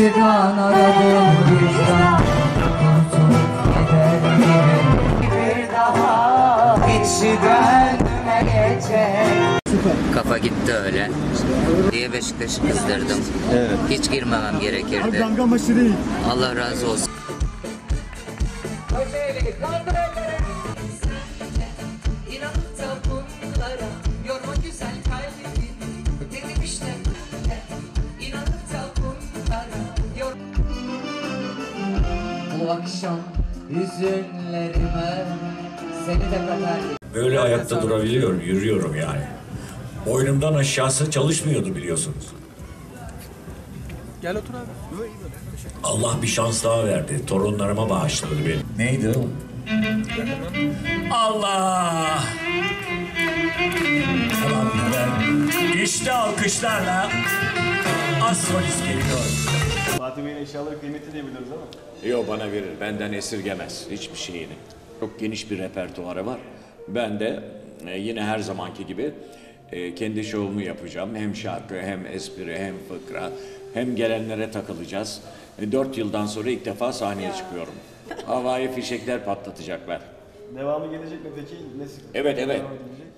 Vicdan aradım vicdan, kurtulup gider gibi. Bir daha hiç gönlüme geçecek. Kafa gitti öyle diye Beşiktaş'ı kızdırdım. Evet. Hiç girmemem gerekirdi. Allah razı olsun. Bu akşam hüzünlerime seni de katar. Böyle ayakta durabiliyorum, yürüyorum yani. Boynumdan aşağısı çalışmıyordu biliyorsunuz. Gel otur abi. Allah bir şans daha verdi. Torunlarıma bağışladı beni. Neydi o? Allah! Tamam güzel. İşte alkışlarla Astrolist geliyor. Fatih Bey'in eşyaları kıymetli diye biliyoruz ama. Yo bana verir. Benden esirgemez hiçbir şeyini. Çok geniş bir repertuarı var. Ben de yine her zamanki gibi kendi şovumu yapacağım. Hem şarkı, hem espri, hem fıkra, hem gelenlere takılacağız. 4 yıldan sonra ilk defa sahneye çıkıyorum. Havai fişekler patlatacaklar. Devamı gelecek mi peki? Evet. Devam edilecek.